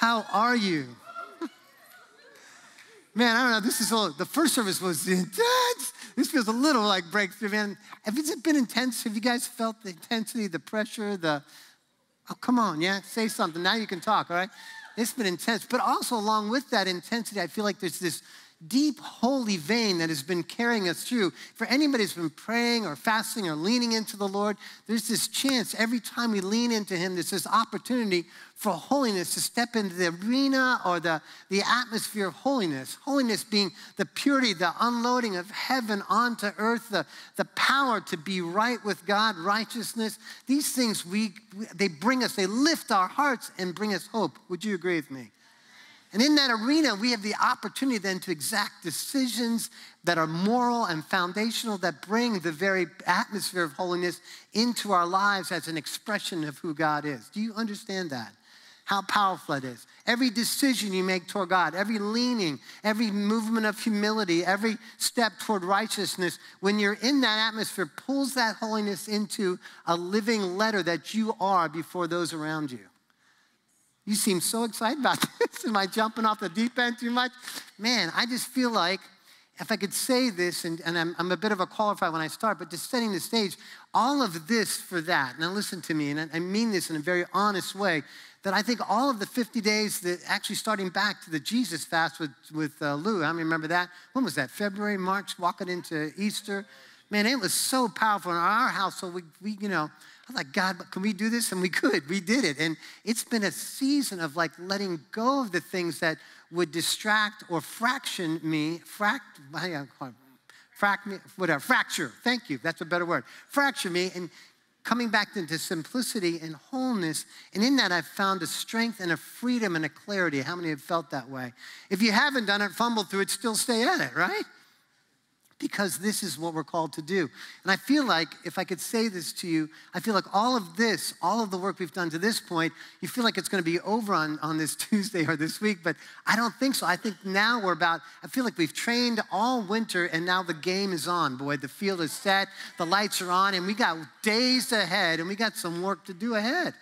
How are you? Man, I don't know, the first service was intense. This feels a little like breakthrough, man. Have it been intense? Have you guys felt the intensity, the pressure, oh, come on, yeah? Say something. Now you can talk, all right? It's been intense. But also along with that intensity, I feel like there's this deep, holy vein that has been carrying us through. For anybody who's been praying or fasting or leaning into the Lord, there's this chance every time we lean into him, there's this opportunity for holiness to step into the arena or the atmosphere of holiness. Holiness being the purity, the unloading of heaven onto earth, the power to be right with God, righteousness. These things, they lift our hearts and bring us hope. Would you agree with me? And in that arena, we have the opportunity then to exact decisions that are moral and foundational, that bring the very atmosphere of holiness into our lives as an expression of who God is. Do you understand that? How powerful it is. Every decision you make toward God, every leaning, every movement of humility, every step toward righteousness, when you're in that atmosphere, pulls that holiness into a living letter that you are before those around you. You seem so excited about this. Am I jumping off the deep end too much? Man, I just feel like if I could say this, and I'm a bit of a qualifier when I start, but just setting the stage, all of this for that. Now listen to me, and I mean this in a very honest way, that I think all of the 50 days that actually starting back to the Jesus fast with Lou, how many remember that? When was that? February, March, walking into Easter. Man, it was so powerful in our household. We I was like, God, can we do this? And we could. We did it. And it's been a season of like letting go of the things that would distract or fracture. Thank you. That's a better word. Fracture me and coming back into simplicity and wholeness. And in that, I've found a strength and a freedom and a clarity. How many have felt that way? If you haven't done it, fumble through it, still stay at it, right? Because this is what we're called to do. And I feel like, if I could say this to you, I feel like all of the work we've done to this point, you feel like it's going to be over on this Tuesday or this week, but I don't think so. I think now I feel like we've trained all winter and now the game is on. Boy, the field is set, the lights are on, and we got days ahead and we got some work to do ahead.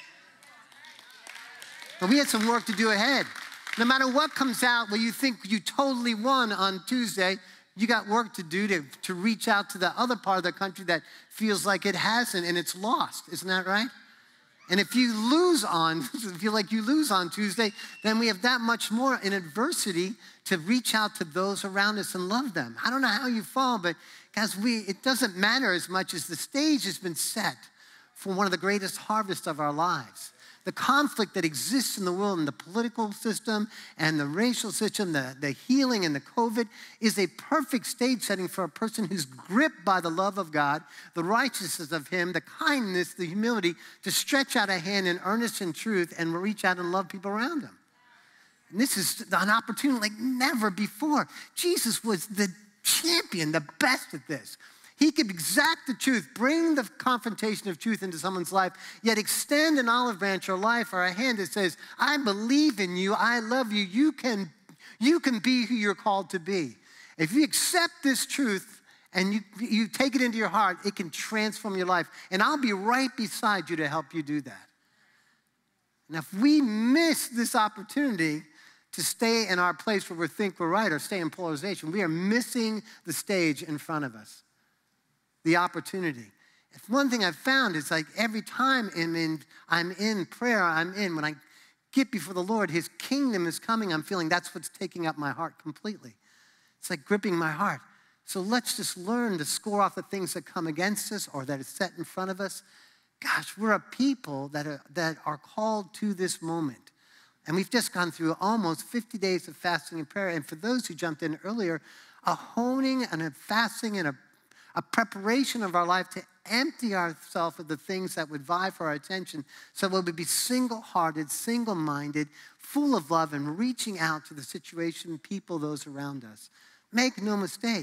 But we had some work to do ahead. No matter what comes out where you think you totally won on Tuesday, you got work to do to reach out to the other part of the country that feels like it hasn't and it's lost. Isn't that right? And if you feel like you lose on Tuesday, then we have that much more in adversity to reach out to those around us and love them. I don't know how you fall, but guys, it doesn't matter as much as the stage has been set for one of the greatest harvests of our lives. The conflict that exists in the world, in the political system and the racial system, the healing and the COVID, is a perfect stage setting for a person who's gripped by the love of God, the righteousness of him, the kindness, the humility, to stretch out a hand in earnest and truth and reach out and love people around them. And this is an opportunity like never before. Jesus was the champion, the best at this. He could exact the truth, bring the confrontation of truth into someone's life, yet extend an olive branch or life or a hand that says, I believe in you, I love you, you can be who you're called to be. If you accept this truth and you take it into your heart, it can transform your life. And I'll be right beside you to help you do that. And if we miss this opportunity to stay in our place where we think we're right or stay in polarization, we are missing the stage in front of us. The opportunity. If one thing I've found is like every time I'm in prayer, when I get before the Lord, his kingdom is coming, I'm feeling that's what's taking up my heart completely. It's like gripping my heart. So let's just learn to score off the things that come against us or that is set in front of us. Gosh, we're a people that are called to this moment. And we've just gone through almost 50 days of fasting and prayer. And for those who jumped in earlier, a honing and a fasting and a preparation of our life to empty ourselves of the things that would vie for our attention so we would be single-hearted, single-minded, full of love and reaching out to the situation, people, those around us. Make no mistake.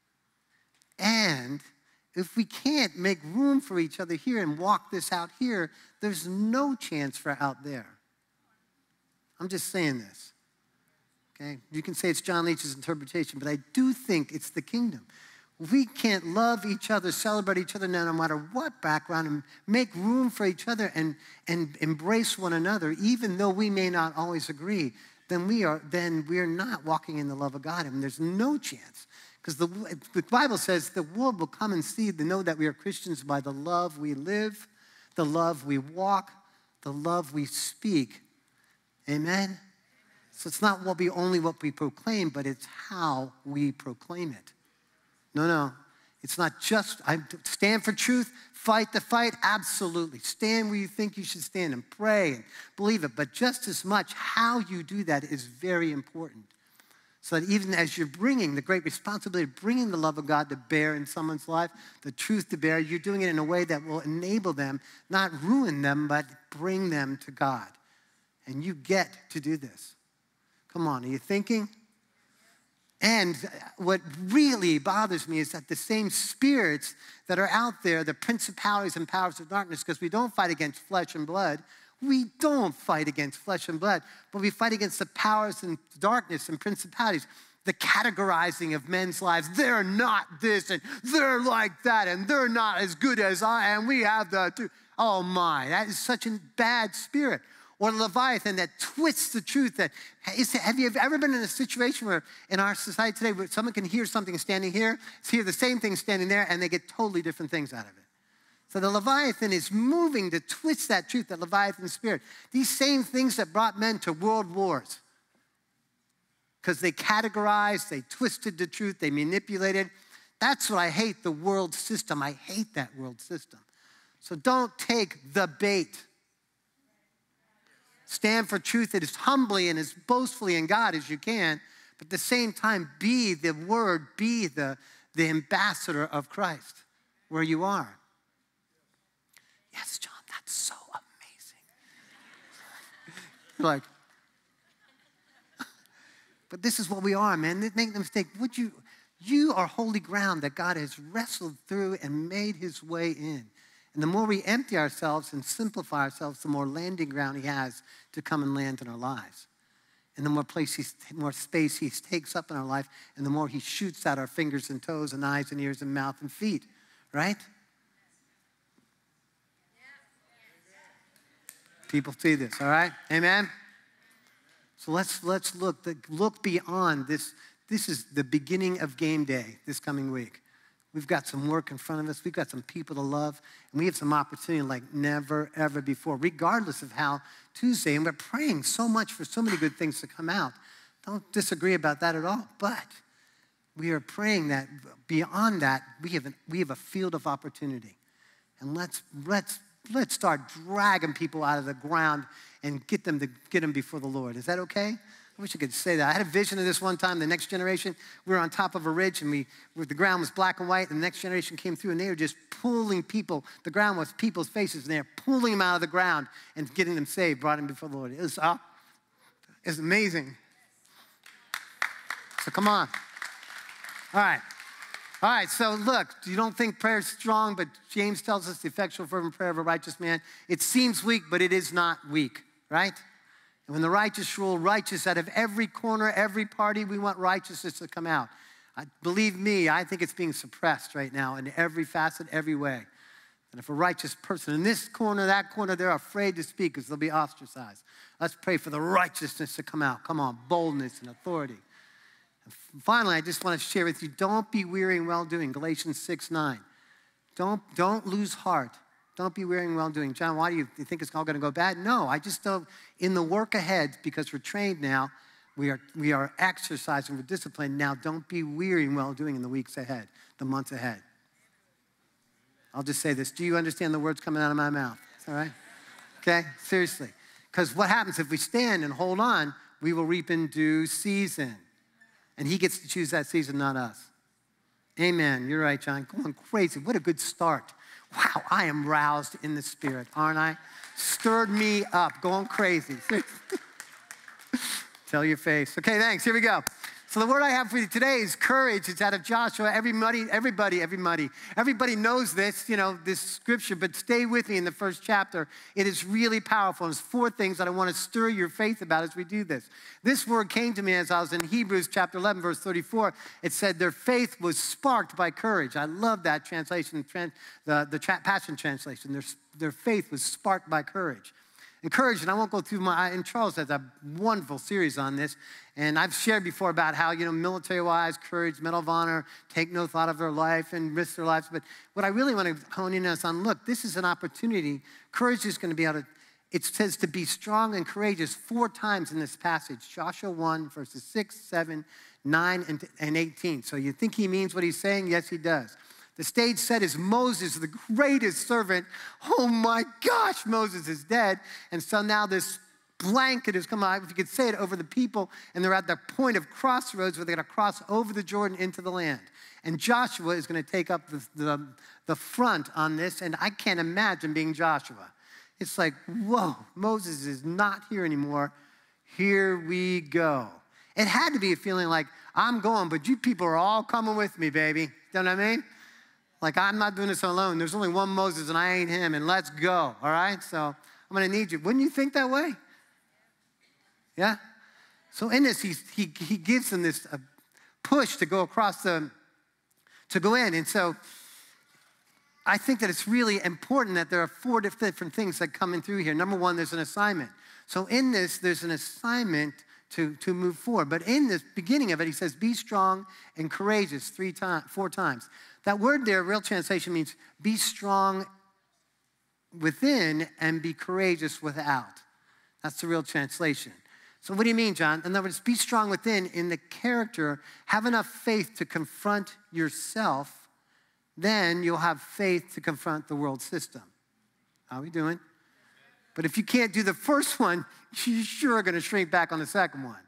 And if we can't make room for each other here and walk this out here, there's no chance for out there. I'm just saying this. Okay? You can say it's John Leach's interpretation, but I do think it's the kingdom. We can't love each other, celebrate each other no matter what background, and make room for each other and embrace one another, even though we may not always agree, then we are not walking in the love of God. And there's no chance. Because the Bible says the world will come and see, to know that we are Christians by the love we live, the love we walk, the love we speak. Amen? So it's not only what we proclaim, but it's how we proclaim it. No. It's not just, I stand for truth, fight the fight, absolutely. Stand where you think you should stand and pray and believe it. But just as much, how you do that is very important. So that even as you're bringing the great responsibility of bringing the love of God to bear in someone's life, the truth to bear, you're doing it in a way that will enable them, not ruin them, but bring them to God. And you get to do this. Come on, are you thinking? And what really bothers me is that the same spirits that are out there, the principalities and powers of darkness, because we don't fight against flesh and blood. We don't fight against flesh and blood, but we fight against the powers and darkness and principalities, the categorizing of men's lives. They're not this, and they're like that, and they're not as good as I am. We have the truth. Oh my, that is such a bad spirit. Or Leviathan that twists the truth. Have you ever been in a situation where in our society today where someone can hear something standing here, hear the same thing standing there, and they get totally different things out of it? So the Leviathan is moving to twist that truth, that Leviathan spirit. These same things that brought men to world wars. Because they categorized, they twisted the truth, they manipulated. That's what I hate, the world system. I hate that world system. So don't take the bait. Stand for truth as humbly and as boastfully in God as you can, but at the same time, be the word, be the ambassador of Christ where you are. Yes, John, that's so amazing. You're like, but this is what we are, man. Make the mistake. You are holy ground that God has wrestled through and made his way in. And the more we empty ourselves and simplify ourselves, the more landing ground he has to come and land in our lives. And the more space he takes up in our life, and the more he shoots out our fingers and toes and eyes and ears and mouth and feet, right? People see this, all right? Amen? So let's look beyond this. This is the beginning of game day this coming week. We've got some work in front of us. We've got some people to love. And we have some opportunity like never, ever before, regardless of how Tuesday. And we're praying so much for so many good things to come out. Don't disagree about that at all. But we are praying that beyond that, we have a field of opportunity. And let's start dragging people out of the ground and get them before the Lord. Is that okay? I wish I could say that. I had a vision of this one time. The next generation, we were on top of a ridge, and the ground was black and white, and the next generation came through, and they were just pulling people. The ground was people's faces, and they were pulling them out of the ground and getting them saved, brought them before the Lord. It was amazing. So come on. All right, so look, you don't think prayer is strong, but James tells us the effectual fervent prayer of a righteous man, it seems weak, but it is not weak, right? And when the righteous rule, righteous out of every corner, every party, we want righteousness to come out. Believe me, I think it's being suppressed right now in every facet, every way. And if a righteous person in this corner, that corner, they're afraid to speak because they'll be ostracized. Let's pray for the righteousness to come out. Come on, boldness and authority. And finally, I just want to share with you, don't be weary in well-doing, Galatians 6:9. Don't lose heart. Don't be weary in well-doing. John, why do you think it's all going to go bad? No, I just don't. In the work ahead, because we're trained now, we are exercising, we're disciplined. Now, don't be weary in well-doing in the weeks ahead, the months ahead. I'll just say this. Do you understand the words coming out of my mouth? All right? Okay? Seriously. Because what happens if we stand and hold on, we will reap in due season. And he gets to choose that season, not us. Amen. You're right, John. Going crazy. What a good start. Wow, I am roused in the spirit, aren't I? Stirred me up, going crazy. Tell your face. Okay, thanks. Here we go. So the word I have for you today is courage. It's out of Joshua. Everybody knows this, this scripture, but stay with me in the first chapter. It is really powerful. There's 4 things that I want to stir your faith about as we do this. This word came to me as I was in Hebrews chapter 11, verse 34. It said their faith was sparked by courage. I love that translation, the Passion Translation. Their faith was sparked by courage. And courage, and I won't go through and Charles has a wonderful series on this, and I've shared before about how, military-wise, courage, Medal of Honor, take no thought of their life and risk their lives. But what I really want to hone in on, look, this is an opportunity. Courage is going to be able to, it says to be strong and courageous 4 times in this passage. Joshua 1, verses 6, 7, 9, and 18. So you think he means what he's saying? Yes, he does. The stage set is Moses, the greatest servant. Oh my gosh, Moses is dead. And so now this blanket has come out, if you could say it, over the people, and they're at the point of crossroads where they're going to cross over the Jordan into the land. And Joshua is going to take up the front on this, and I can't imagine being Joshua. It's like, whoa, Moses is not here anymore. Here we go. It had to be a feeling like, I'm going, but you people are all coming with me, baby. You know what I mean? Like, I'm not doing this alone. There's only one Moses, and I ain't him, and let's go, all right? So I'm going to need you. Wouldn't you think that way? Yeah? So in this, he gives them this push to go across to go in. And so I think that it's really important that there are 4 different things that come in through here. Number 1, there's an assignment. So in this, there's an assignment to move forward. But in this beginning of it, he says, be strong and courageous 4 times. That word there, real translation, means be strong within and be courageous without. That's the real translation. So what do you mean, John? In other words, be strong within in the character. Have enough faith to confront yourself. Then you'll have faith to confront the world system. How are we doing? But if you can't do the first one, you're sure going to shrink back on the second one.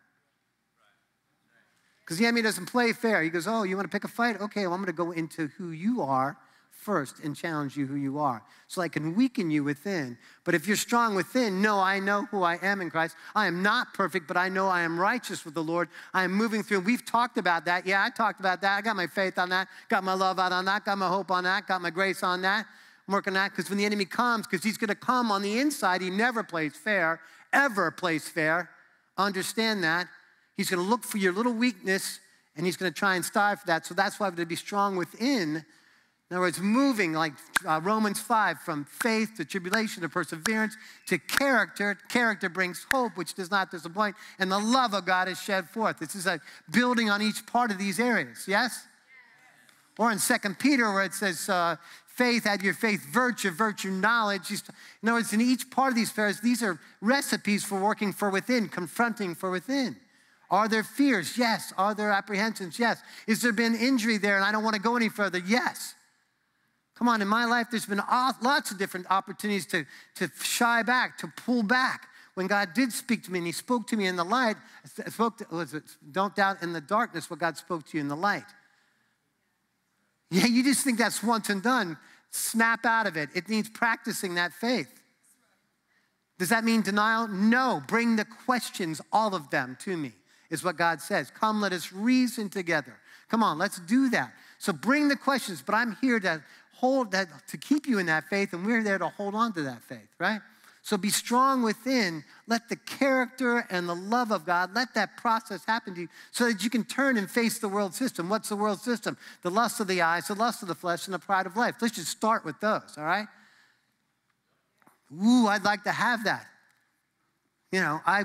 Because the enemy doesn't play fair. He goes, oh, you want to pick a fight? Okay, well, I'm going to go into who you are first and challenge you who you are so I can weaken you within. But if you're strong within, no, I know who I am in Christ. I am not perfect, but I know I am righteous with the Lord. I am moving through. We've talked about that. Yeah, I talked about that. I got my faith on that, got my love out on that, got my hope on that, got my grace on that. I'm working on that because when the enemy comes, because he's going to come on the inside, he never plays fair, ever plays fair. Understand that. He's going to look for your little weakness, and he's going to try and strive for that. So that's why we have to be strong within. In other words, moving like Romans 5, from faith to tribulation to perseverance to character. Character brings hope, which does not disappoint, and the love of God is shed forth. This is a building on each part of these areas, yes? Or in 2 Peter, where it says, faith, add your faith, virtue, knowledge. In other words, in each part of these affairs, these are recipes for working for within, confronting for within. Are there fears? Yes. Are there apprehensions? Yes. Is there been injury there and I don't want to go any further? Yes. Come on, in my life, there's been lots of different opportunities to shy back, to pull back. When God did speak to me, and he spoke to me in the light, don't doubt in the darkness what God spoke to you in the light. Yeah, you just think that's once and done. Snap out of it. It needs practicing that faith. Does that mean denial? No. Bring the questions, all of them, to me, is what God says. Come, let us reason together. Come on, let's do that. So bring the questions, but I'm here to hold that, to keep you in that faith, and we're there to hold on to that faith, right? So be strong within. Let the character and the love of God, let that process happen to you so that you can turn and face the world system. What's the world system? The lust of the eyes, the lust of the flesh, and the pride of life. Let's just start with those, all right? Ooh, I'd like to have that. You know, I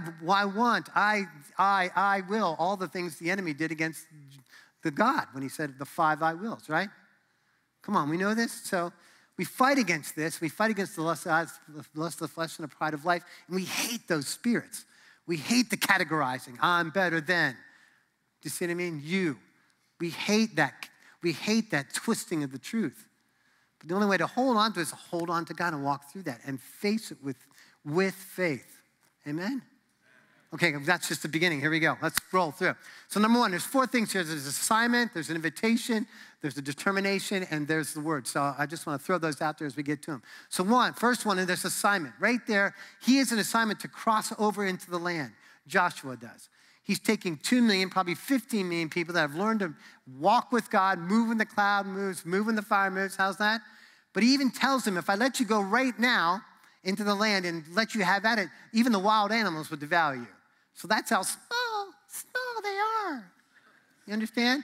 will, all the things the enemy did against the God when he said the 5 I wills, right? Come on, we know this? So we fight against this. We fight against the lust of the eyes, the lust of the flesh, and the pride of life. And we hate those spirits. We hate the categorizing. I'm better than. Do you see what I mean? You. We hate that. We hate that twisting of the truth. But the only way to hold on to it is to hold on to God and walk through that and face it with faith. Amen? Okay, that's just the beginning. Here we go. Let's roll through. So number 1, there's 4 things here. There's an assignment, there's an invitation, there's a determination, and there's the word. So I just want to throw those out there as we get to them. So first one, and there's assignment. Right there, he has an assignment to cross over into the land. Joshua does. He's taking 2 million, probably 15 million people that have learned to walk with God, move when the cloud moves, move when the fire moves. How's that? But he even tells them, if I let you go right now into the land and let you have at it, even the wild animals would devour you. So that's how small they are. You understand?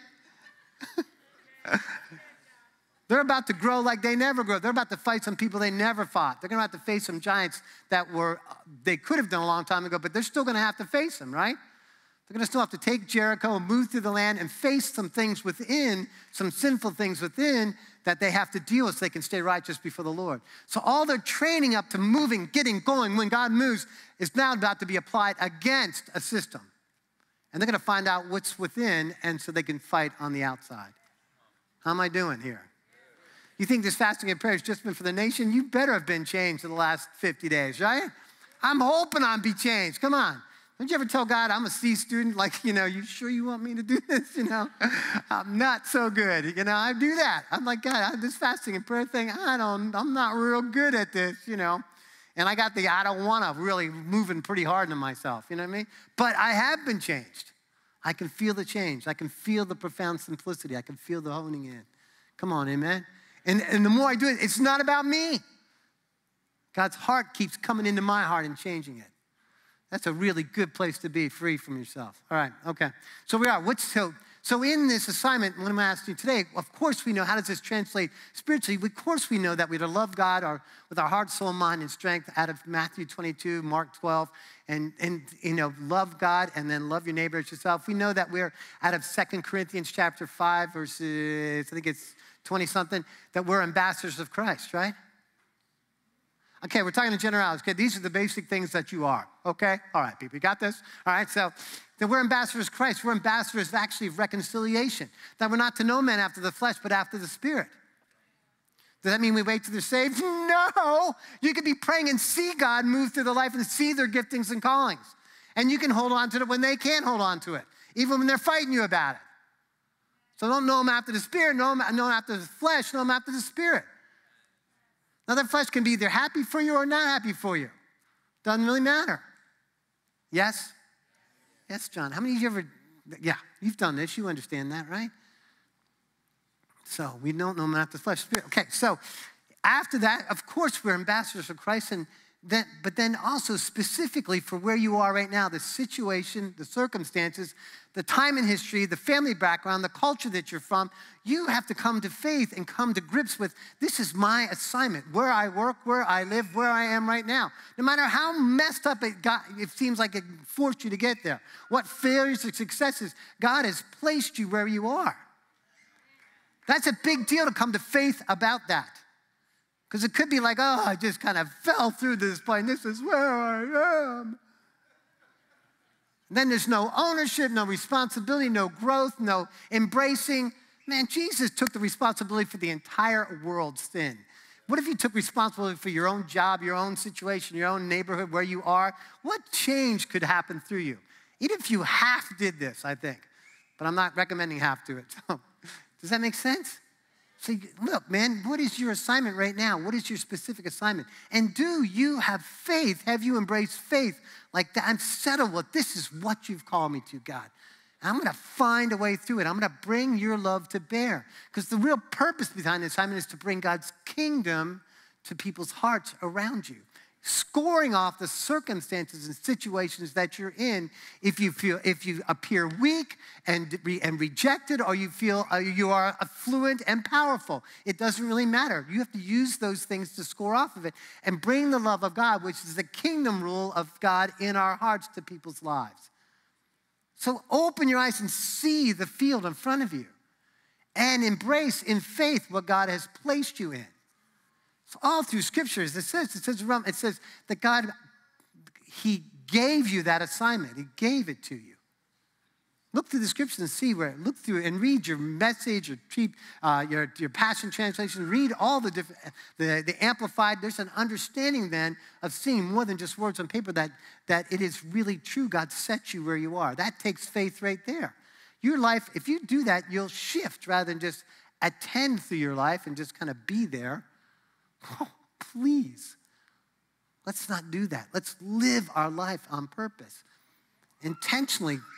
They're about to grow like they never grow. They're about to fight some people they never fought. They're going to have to face some giants that they could have done a long time ago, but they're still going to have to face them, right? They're going to still have to take Jericho and move through the land and face some things within, some sinful things within that they have to deal with so they can stay righteous before the Lord. So all their training up to moving, getting going, when God moves, is now about to be applied against a system. And they're going to find out what's within, and so they can fight on the outside. How am I doing here? You think this fasting and prayer has just been for the nation? You better have been changed in the last 50 days, right? I'm hoping I'll be changed. Come on. Don't you ever tell God, I'm a C student, like, you sure you want me to do this, I'm not so good, I do that. I'm like, God, this fasting and prayer thing, I'm not real good at this, And I got I don't want to really moving pretty hard into myself, you know what I mean? But I have been changed. I can feel the change. I can feel the profound simplicity. I can feel the honing in. Come on, amen? And the more I do it, it's not about me. God's heart keeps coming into my heart and changing it. That's a really good place to be, free from yourself. All right, okay. So we are. So in this assignment, what I'm asking you today, of course we know, how does this translate spiritually? Of course we know that we're to love God with our heart, soul, mind, and strength out of Matthew 22, Mark 12, and love God and then love your neighbor as yourself. We know that we're out of 2 Corinthians chapter 5, verses, I think it's 20-something, that we're ambassadors of Christ, right? Okay, we're talking in generalities. Okay, these are the basic things that you are. Okay? All right, people, you got this? All right, so then we're ambassadors of Christ. We're ambassadors actually of reconciliation. That we're not to know men after the flesh, but after the Spirit. Does that mean we wait till they're saved? No! You could be praying and see God move through their life and see their giftings and callings. And you can hold on to it when they can't hold on to it, even when they're fighting you about it. So don't know them after the Spirit, know them after the flesh, know them after the Spirit. Now, that flesh can be either happy for you or not happy for you. Doesn't really matter. Yes? Yes, John. How many of you ever, you've done this. You understand that, right? So we don't know them after the flesh. Spirit. Okay, so after that, of course, we're ambassadors of Christ, but then also specifically for where you are right now, the situation, the circumstances, the time in history, the family background, the culture that you're from, you have to come to faith and come to grips with, this is my assignment, where I work, where I live, where I am right now. No matter how messed up it seems like it forced you to get there. What failures or successes, God has placed you where you are. That's a big deal to come to faith about that. Because it could be like, I just kind of fell through this point. This is where I am. And then there's no ownership, no responsibility, no growth, no embracing. Man, Jesus took the responsibility for the entire world's sin. What if you took responsibility for your own job, your own situation, your own neighborhood, where you are? What change could happen through you? Even if you half did this, I think. But I'm not recommending half do it. So, does that make sense? So look, man, what is your assignment right now? What is your specific assignment? And do you have faith? Have you embraced faith like that? I'm settled with this is what you've called me to, God. And I'm going to find a way through it. I'm going to bring your love to bear. Because the real purpose behind the assignment is to bring God's kingdom to people's hearts around you. Scoring off the circumstances and situations that you're in, if you appear weak and rejected, or you feel you are affluent and powerful, it doesn't really matter. You have to use those things to score off of it and bring the love of God, which is the kingdom rule of God in our hearts, to people's lives. So open your eyes and see the field in front of you and embrace in faith what God has placed you in. All through scriptures, it says that God, he gave you that assignment. He gave it to you. Look through the scriptures and see where, look through and read your Message, your Passion Translation. Read all the different, the Amplified. There's an understanding then of seeing more than just words on paper that it is really true. God set you where you are. That takes faith right there. Your life, if you do that, you'll shift rather than just attend through your life and just kind of be there. Oh, please, let's not do that. Let's live our life on purpose, intentionally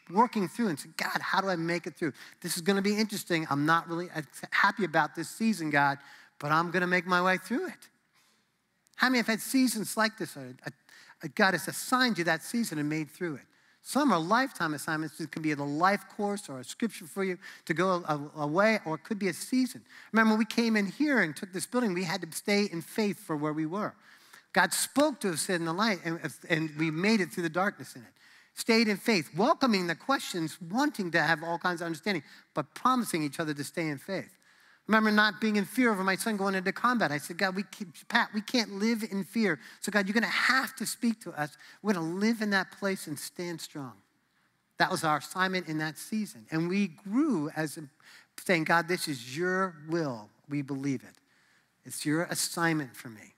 working through and say, God, how do I make it through? This is going to be interesting. I'm not really happy about this season, God, but I'm going to make my way through it. How many have had seasons like this? God has assigned you that season and made through it. Some are lifetime assignments. It could be a life course or a scripture for you to go away, or it could be a season. Remember, when we came in here and took this building, we had to stay in faith for where we were. God spoke to us in the light, and we made it through the darkness in it. Stayed in faith, welcoming the questions, wanting to have all kinds of understanding, but promising each other to stay in faith. Remember not being in fear over my son going into combat. I said, God, Pat, we can't live in fear. So God, you're going to have to speak to us. We're going to live in that place and stand strong. That was our assignment in that season. And we grew as saying, God, this is your will. We believe it. It's your assignment for me.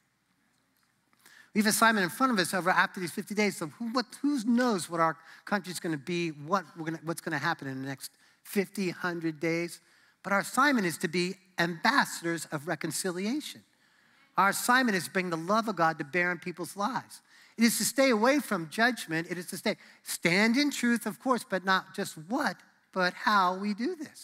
We have an assignment in front of us after these 50 days. So who knows what our country's going to be, what's going to happen in the next 50, 100 days. But our assignment is to be ambassadors of reconciliation. Our assignment is to bring the love of God to bear in people's lives. It is to stay away from judgment. It is to stand in truth, of course, but not just what, but how we do this.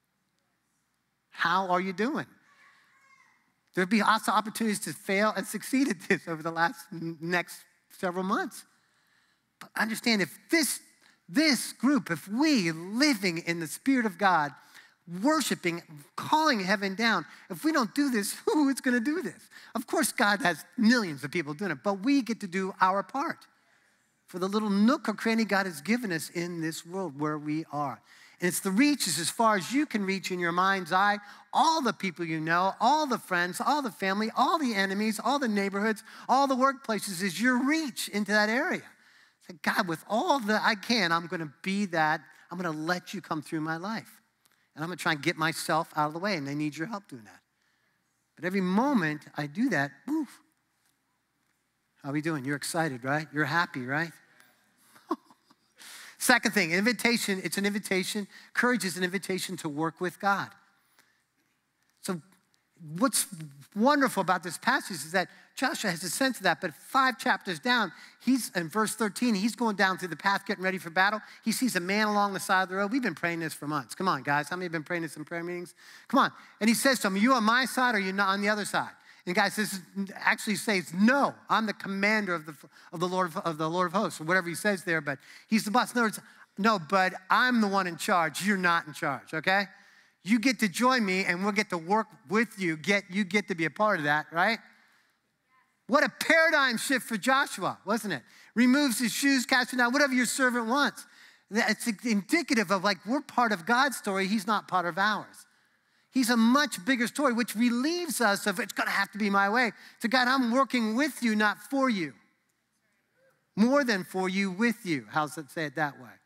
How are you doing? There'll be also opportunities to fail and succeed at this over the next several months. But understand, if this group, if we living in the Spirit of God, worshiping, calling heaven down, if we don't do this, who is going to do this? Of course, God has millions of people doing it, but we get to do our part for the little nook or cranny God has given us in this world where we are. And it's the reach is as far as you can reach in your mind's eye, all the people you know, all the friends, all the family, all the enemies, all the neighborhoods, all the workplaces is your reach into that area. Say, God, with all that I can, I'm going to be that. I'm going to let you come through my life. And I'm going to try and get myself out of the way, and I need your help doing that. But every moment I do that, poof. How are we doing? You're excited, right? You're happy, right? Second thing, invitation. It's an invitation. Courage is an invitation to work with God. So what's wonderful about this passage is that Joshua has a sense of that, but 5 chapters down, he's in verse 13, he's going down through the path, getting ready for battle. He sees a man along the side of the road. We've been praying this for months. Come on, guys. How many have been praying this in prayer meetings? Come on. And he says to him, are you on my side or are you not on the other side? And the guy actually says, no, I'm the commander of the Lord of hosts, or whatever he says there, but he's the boss. In other words, no, but I'm the one in charge. You're not in charge, okay? You get to join me, and we'll get to work with you. You get to be a part of that, right? What a paradigm shift for Joshua, wasn't it? Removes his shoes, casts it down, whatever your servant wants. It's indicative of like we're part of God's story. He's not part of ours. He's a much bigger story, which relieves us of it's going to have to be my way. So God, I'm working with you, not for you. More than for you, with you. How's it say it that way?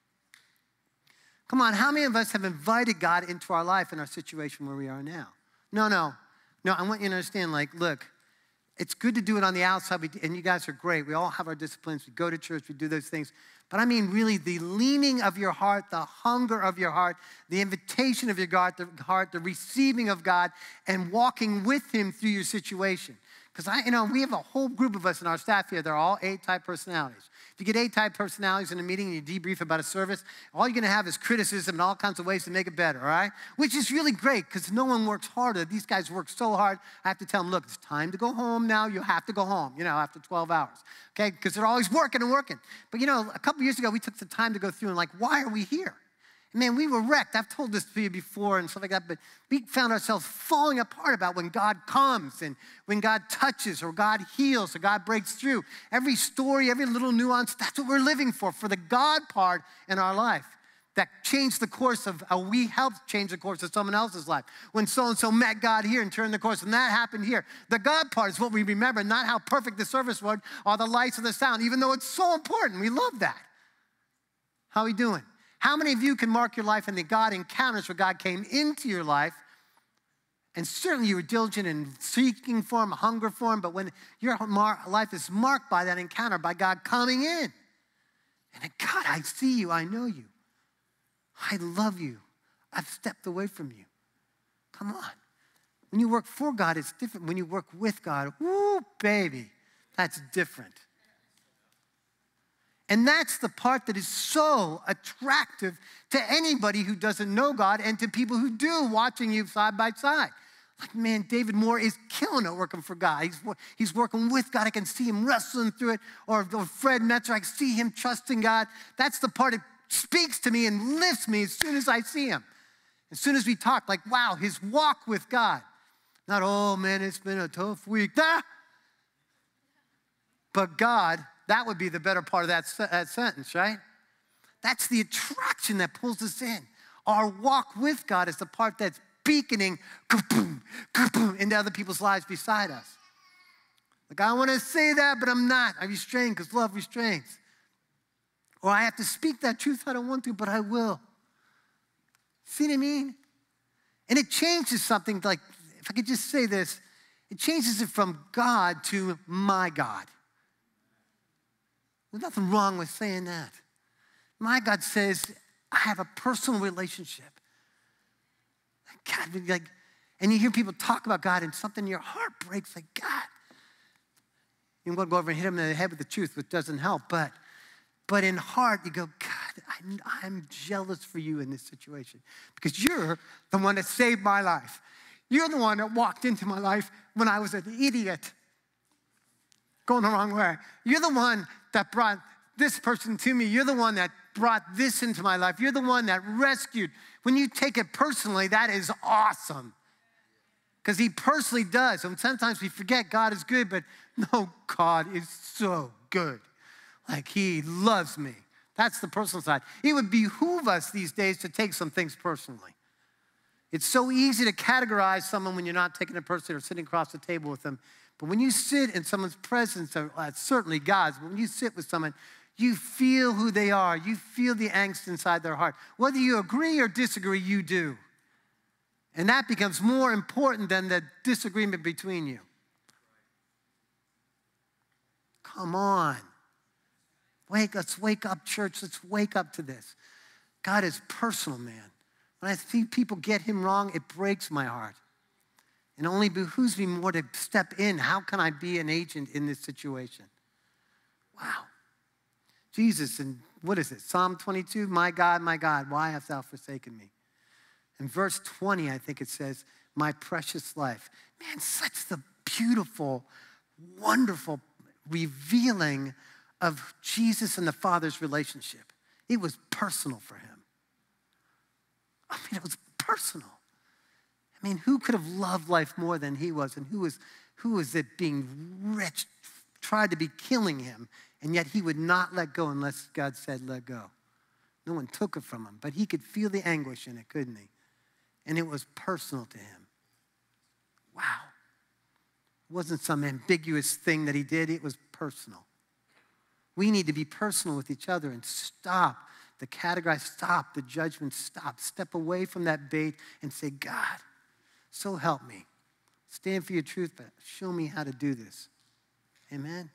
Come on, how many of us have invited God into our life in our situation where we are now? No, I want you to understand, like, look, it's good to do it on the outside, and you guys are great. We all have our disciplines. We go to church. We do those things. But I mean really the leaning of your heart, the hunger of your heart, the invitation of your heart, the receiving of God, and walking with him through your situation. Because we have a whole group of us in our staff here. They're all A-type personalities. If you get A-type personalities in a meeting and you debrief about a service, all you're going to have is criticism and all kinds of ways to make it better, all right? Which is really great because no one works harder. These guys work so hard. I have to tell them, look, it's time to go home now. You have to go home, after 12 hours, okay? Because they're always working and working. But, a couple years ago, we took the time to go through and why are we here? Man, we were wrecked. I've told this to you before and stuff like that, but we found ourselves falling apart about when God comes and when God touches or God heals or God breaks through. Every story, every little nuance, that's what we're living for the God part in our life that changed the course of, we helped change the course of someone else's life. When so-and-so met God here and turned the course, and that happened here. The God part is what we remember, not how perfect the service was or the lights or the sound, even though it's so important. We love that. How are we doing? How many of you can mark your life in the God encounters where God came into your life, and certainly you were diligent in seeking for him, hunger for him, but when your life is marked by that encounter, by God coming in, and then, God, I see you, I know you, I love you, I've stepped away from you. Come on. When you work for God, it's different. When you work with God, whoo, baby, that's different. And that's the part that is so attractive to anybody who doesn't know God and to people who do, watching you side by side. Like, man, David Moore is killing it working for God. He's working with God. I can see him wrestling through it. Or Fred Metzer, I can see him trusting God. That's the part that speaks to me and lifts me as soon as I see him. As soon as we talk, like, wow, his walk with God. Not, oh, man, it's been a tough week. But God, that would be the better part of that sentence, right? That's the attraction that pulls us in. Our walk with God is the part that's beaconing kaboom, kaboom, into other people's lives beside us. Like, I want to say that, but I'm not. I restrain because love restrains. Or I have to speak that truth. I don't want to, but I will. See what I mean? And it changes something, like, if I could just say this, it changes it from God to my God. There's nothing wrong with saying that. My God says, I have a personal relationship. God, like, and you hear people talk about God and something in your heart breaks, like, God. You want to go over and hit him in the head with the truth, which doesn't help. But in heart, you go, God, I'm jealous for you in this situation because you're the one that saved my life. You're the one that walked into my life when I was an idiot going the wrong way. You're the one that brought this person to me. You're the one that brought this into my life. You're the one that rescued. When you take it personally, that is awesome. Because he personally does. And sometimes we forget God is good, but no, God is so good. Like, he loves me. That's the personal side. It would behoove us these days to take some things personally. It's so easy to categorize someone when you're not taking it personally or sitting across the table with them. But when you sit in someone's presence, certainly God's, but when you sit with someone, you feel who they are. You feel the angst inside their heart. Whether you agree or disagree, you do. And that becomes more important than the disagreement between you. Come on. Let's wake up, church. Let's wake up to this. God is personal, man. When I see people get him wrong, it breaks my heart. It only behooves me more to step in. How can I be an agent in this situation? Wow. Jesus, and what is it? Psalm 22, my God, why hast thou forsaken me? In verse 20, I think it says, my precious life. Man, such the beautiful, wonderful revealing of Jesus and the Father's relationship. It was personal for him. I mean, it was personal. I mean, who could have loved life more than he was? And who was it being rich, tried to be killing him, and yet he would not let go unless God said, let go. No one took it from him, but he could feel the anguish in it, couldn't he? And it was personal to him. Wow. It wasn't some ambiguous thing that he did. It was personal. We need to be personal with each other and stop the categorize, stop the judgment, stop. Step away from that bait and say, God, so help me. Stand for your truth, but show me how to do this. Amen?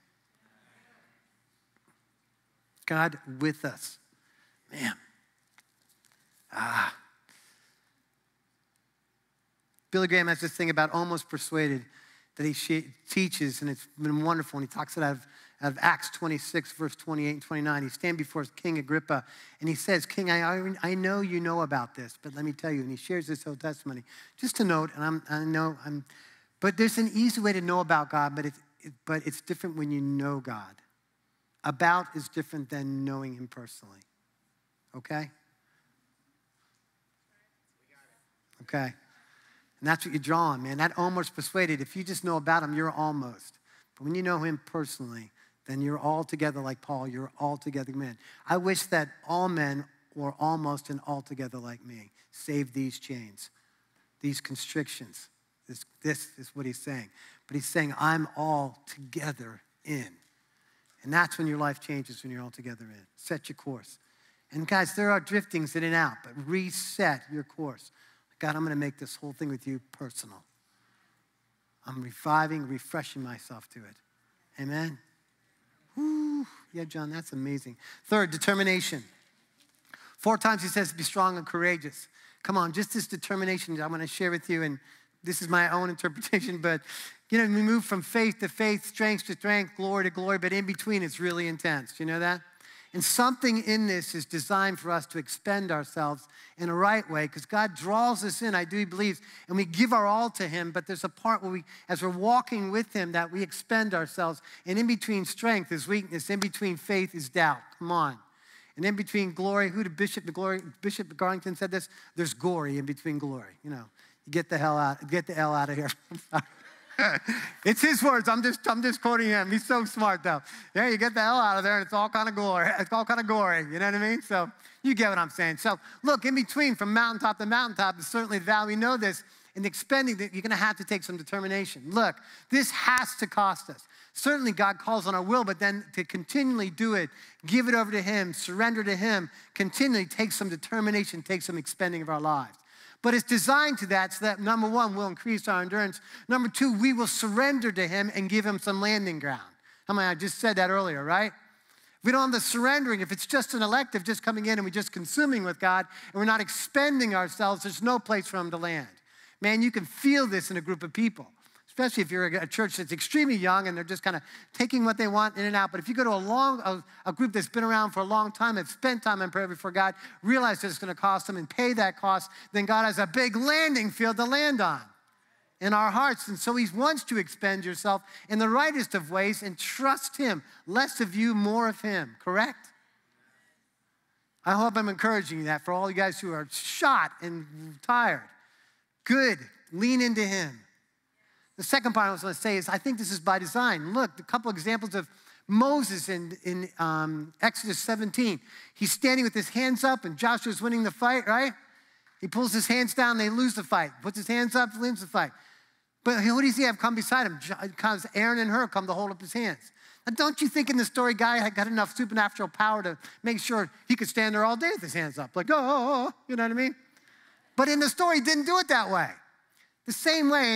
God with us. Man. Billy Graham has this thing about almost persuaded that he teaches, and it's been wonderful. And he talks it out of Acts 26, verse 28 and 29. He stands before King Agrippa, and he says, King, I know you know about this, but let me tell you. And he shares this whole testimony. Just a note, and but there's an easy way to know about God, but it's different when you know God. About is different than knowing him personally. Okay? Okay. And that's what you draw on, man. That almost persuaded. If you just know about him, you're almost. But when you know him personally, then you're all together like Paul. You're all together men. I wish that all men were almost and all together like me. Save these chains, these constrictions. This is what he's saying. But he's saying, I'm all together in. And that's when your life changes, when you're all together in. Set your course. And guys, there are driftings in and out, but reset your course. God, I'm going to make this whole thing with you personal. I'm reviving, refreshing myself to it. Amen? Woo. Yeah, John, that's amazing. Third, determination. 4 times he says, be strong and courageous. Come on, just this determination I want to share with you, and this is my own interpretation, but we move from faith to faith, strength to strength, glory to glory, but in between it's really intense. Do you know that? And something in this is designed for us to expend ourselves in a right way, because God draws us in, I do believe, and we give our all to him, but there's a part where we, as we're walking with him, that we expend ourselves, and in between strength is weakness, in between faith is doubt. Come on. And in between glory, Bishop Garlington said this, there's glory in between glory. You know, get the L out of here. I'm sorry. It's his words. I'm just quoting him. He's so smart, though. Yeah, you get the hell out of there, and it's all kind of glory. It's all kind of gory. You know what I mean? So you get what I'm saying. So look, in between, from mountaintop to mountaintop, is certainly the valley. We know this. In expending that, you're going to have to take some determination. Look, this has to cost us. Certainly, God calls on our will, but then to continually do it, give it over to him, surrender to him, continually take some determination, take some expending of our lives. But it's designed to that so that, number one, we'll increase our endurance. Number two, we will surrender to him and give him some landing ground. I just said that earlier, right? If we don't have the surrendering, if it's just an elective, just coming in and we're just consuming with God, and we're not expending ourselves, there's no place for him to land. Man, you can feel this in a group of people, especially if you're a church that's extremely young and they're just kind of taking what they want in and out. But if you go to a group that's been around for a long time, have spent time in prayer before God, realize that it's going to cost them and pay that cost, then God has a big landing field to land on in our hearts. And so he wants to expend yourself in the rightest of ways and trust him. Less of you, more of him. Correct? I hope I'm encouraging you that for all you guys who are shot and tired. Good. Lean into him. The second part I was going to say is I think this is by design. Look, a couple examples of Moses in Exodus 17. He's standing with his hands up, and Joshua's winning the fight, right? He pulls his hands down, they lose the fight. Puts his hands up, wins the fight. But who does he have come beside him? Aaron and Hur come to hold up his hands. Now, don't you think in the story, God had got enough supernatural power to make sure he could stand there all day with his hands up? Like, oh, you know what I mean? But in the story, he didn't do it that way. The same way,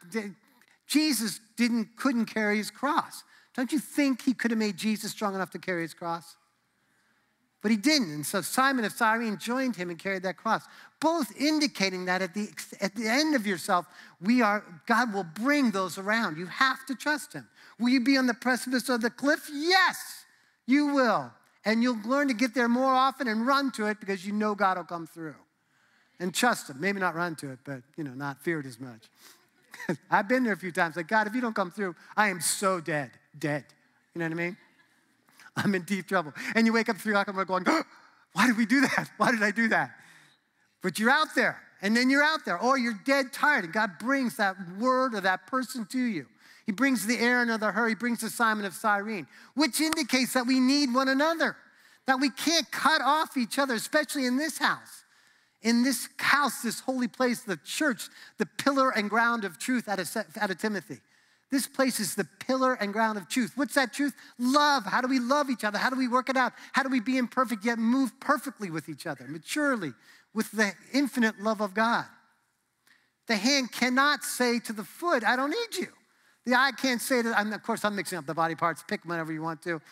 Jesus couldn't carry his cross. Don't you think he could have made Jesus strong enough to carry his cross? But he didn't. And so Simon of Cyrene joined him and carried that cross, both indicating that at the end of yourself, God will bring those around. You have to trust him. Will you be on the precipice of the cliff? Yes, you will. And you'll learn to get there more often and run to it because you know God will come through. And trust him. Maybe not run to it, but, not fear it as much. I've been there a few times. Like, God, if you don't come through, I am so dead. You know what I mean? I'm in deep trouble. And you wake up 3 o'clock and we're going, oh, why did we do that? Why did I do that? But you're out there. And then you're out there. Or you're dead tired. And God brings that word or that person to you. He brings the Aaron or the Hur. He brings the Simon of Cyrene, which indicates that we need one another. That we can't cut off each other, especially in this house. In this house, this holy place, the church, the pillar and ground of truth out of Timothy. This place is the pillar and ground of truth. What's that truth? Love. How do we love each other? How do we work it out? How do we be imperfect yet move perfectly with each other, maturely, with the infinite love of God? The hand cannot say to the foot, I don't need you. The eye can't say to, of course, I'm mixing up the body parts. Pick whatever you want to,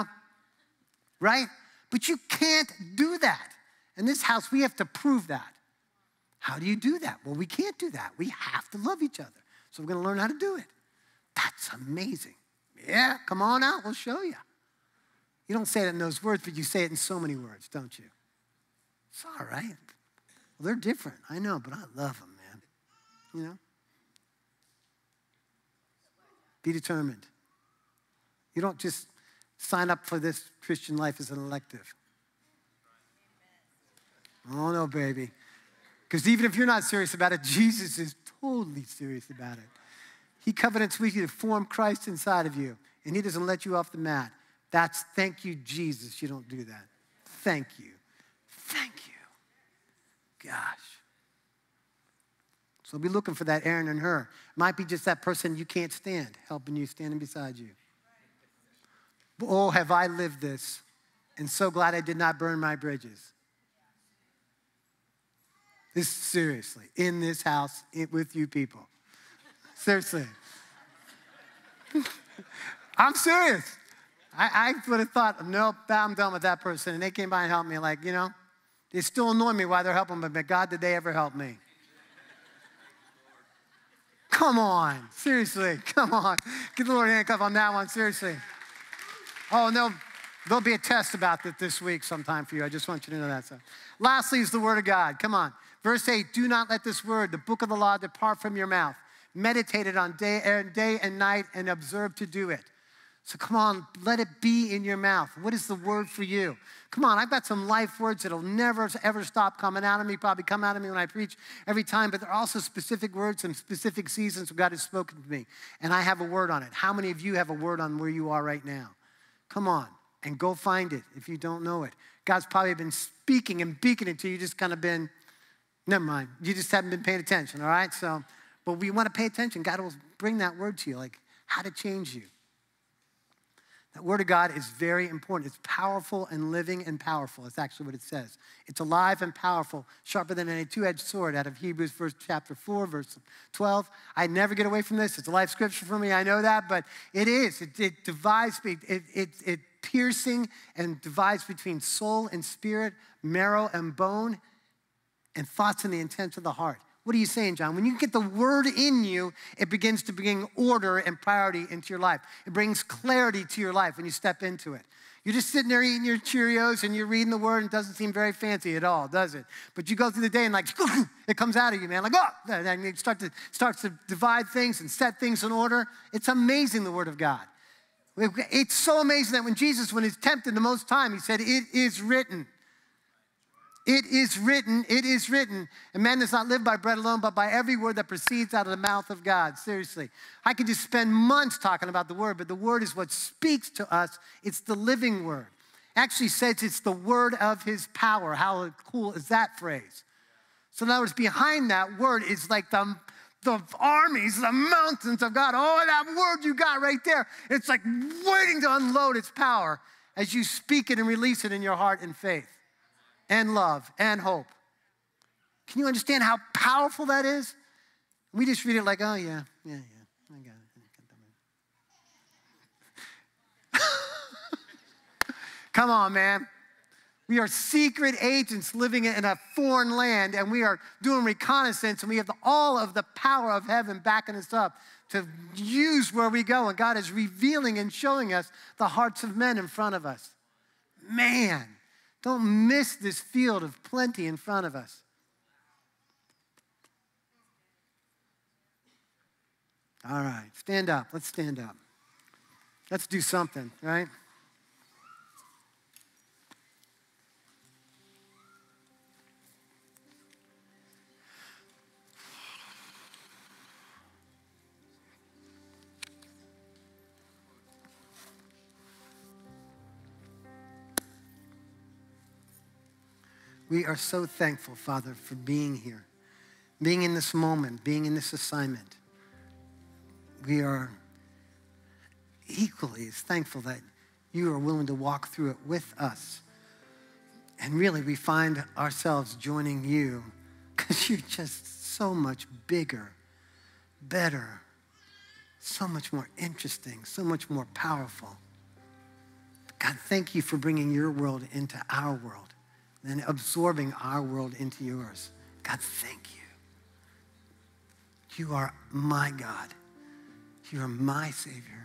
right? But you can't do that. In this house, we have to prove that. How do you do that? Well, we can't do that. We have to love each other. So we're going to learn how to do it. That's amazing. Yeah, come on out. We'll show you. You don't say it in those words, but you say it in so many words, don't you? It's all right. Well, they're different. I know, but I love them, man. Be determined. You don't just sign up for this Christian life as an elective. Oh, no, baby. Because even if you're not serious about it, Jesus is totally serious about it. He covenants with you to form Christ inside of you, and he doesn't let you off the mat. That's thank you, Jesus. You don't do that. Thank you. Thank you. Gosh. So be looking for that Aaron and Hur. Might be just that person you can't stand, helping you, standing beside you. Oh, have I lived this, and so glad I did not burn my bridges. This seriously, in this house, with you people. Seriously. I'm serious. I would have thought, nope, I'm done with that person. And they came by and helped me they still annoy me why they're helping me, but God, did they ever help me? Come on. Seriously, come on. Get the Lord handcuff on that one, seriously. Oh, no. There'll be a test about that this week sometime for you. I just want you to know that. So, lastly is the word of God. Come on. Verse 8, do not let this word, the book of the law, depart from your mouth. Meditate it on day and night and observe to do it. So come on, let it be in your mouth. What is the word for you? Come on, I've got some life words that'll never, ever stop coming out of me, probably come out of me when I preach every time, but there are also specific words and specific seasons where God has spoken to me, and I have a word on it. How many of you have a word on where you are right now? Come on, and go find it if you don't know it. God's probably been speaking and beaking it to you, just kind of been, never mind, you just haven't been paying attention, all right? So, but we want to pay attention. God will bring that word to you, like how to change you. That word of God is very important. It's powerful and living and powerful. That's actually what it says. It's alive and powerful, sharper than any two-edged sword, out of Hebrews chapter 4, verse 12. I never get away from this. It's a life scripture for me. I know that, but it is. It divides, it piercing and divides between soul and spirit, marrow and bone, and thoughts and the intents of the heart. What are you saying, John? When you get the word in you, it begins to bring order and priority into your life. It brings clarity to your life when you step into it. You're just sitting there eating your Cheerios and you're reading the word and it doesn't seem very fancy at all, does it? But you go through the day and like, it comes out of you, man. Like, oh, and it starts to divide things and set things in order. It's amazing, the word of God. It's so amazing that when he's tempted the most time, he said, it is written. It is written, it is written. And man does not live by bread alone, but by every word that proceeds out of the mouth of God. Seriously. I could just spend months talking about the word, but the word is what speaks to us. It's the living word. Actually says it's the word of his power. How cool is that phrase? So in other words, behind that word is like the armies, the mountains of God. Oh, that word you got right there. It's like waiting to unload its power as you speak it and release it in your heart in faith. And love, and hope. Can you understand how powerful that is? We just read it like, oh, yeah, I got it. Come on, man. We are secret agents living in a foreign land, and we are doing reconnaissance, and we have all of the power of heaven backing us up to use where we go, and God is revealing and showing us the hearts of men in front of us. Man. Don't miss this field of plenty in front of us. All right, stand up. Let's stand up. Let's do something, right? We are so thankful, Father, for being here, being in this moment, being in this assignment. We are equally as thankful that you are willing to walk through it with us. And really, we find ourselves joining you because you're just so much bigger, better, so much more interesting, so much more powerful. God, thank you for bringing your world into our world and absorbing our world into yours. God, thank you. You are my God. You are my Savior.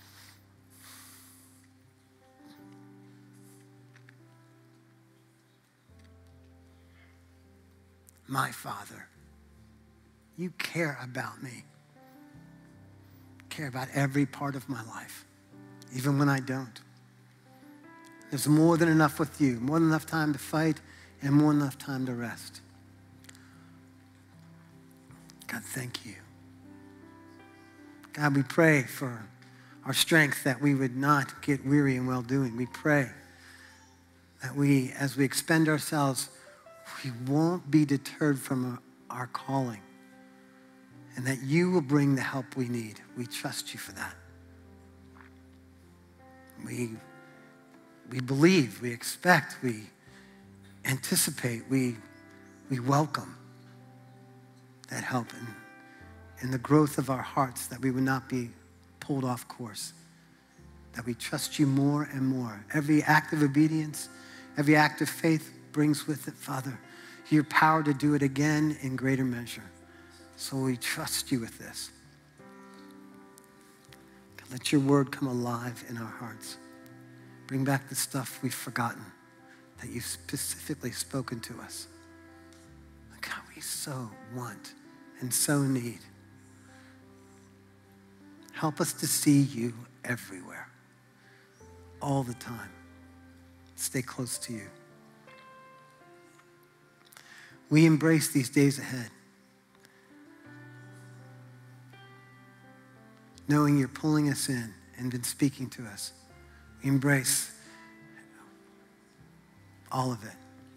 My Father. You care about me. Care about every part of my life, even when I don't. There's more than enough with you, more than enough time to fight and more than enough time to rest. God, thank you. God, we pray for our strength that we would not get weary in well-doing. We pray that we, as we expend ourselves, we won't be deterred from our calling and that you will bring the help we need. We trust you for that. We believe, we expect, we anticipate, we welcome that help in the growth of our hearts, that we would not be pulled off course, that we trust you more and more. Every act of obedience, every act of faith brings with it, Father, your power to do it again in greater measure. So we trust you with this. God, let your word come alive in our hearts. Bring back the stuff we've forgotten that you've specifically spoken to us. God, we so want and so need. Help us to see you everywhere, all the time. Stay close to you. We embrace these days ahead, knowing you're pulling us in and been speaking to us. We embrace all of it.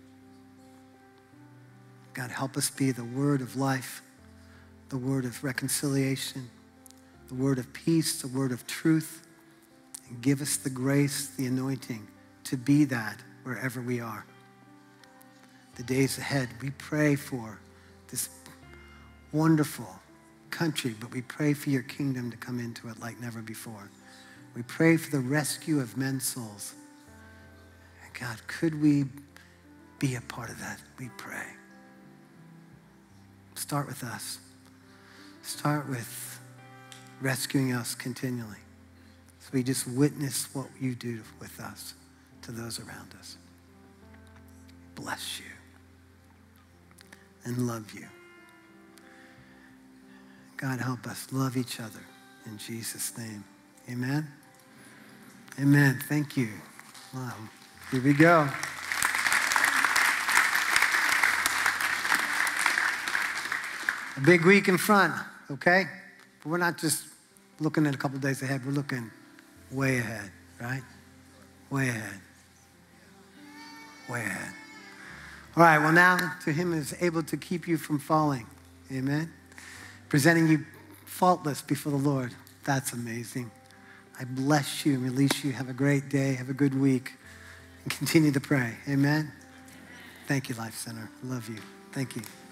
God, help us be the word of life, the word of reconciliation, the word of peace, the word of truth, and give us the grace, the anointing to be that wherever we are. The days ahead, we pray for this wonderful country, but we pray for your kingdom to come into it like never before. We pray for the rescue of men's souls. And God, could we be a part of that? We pray. Start with us. Start with rescuing us continually. So we just witness what you do with us to those around us. Bless you and love you. God, help us love each other in Jesus' name. Amen. Amen. Thank you. Wow. Here we go. A big week in front, okay? But we're not just looking at a couple days ahead. We're looking way ahead, right? Way ahead. Way ahead. All right, well now to him is able to keep you from falling. Amen. Presenting you faultless before the Lord. That's amazing. I bless you and release you. Have a great day. Have a good week. And continue to pray. Amen. Thank you, Life Center. Love you. Thank you.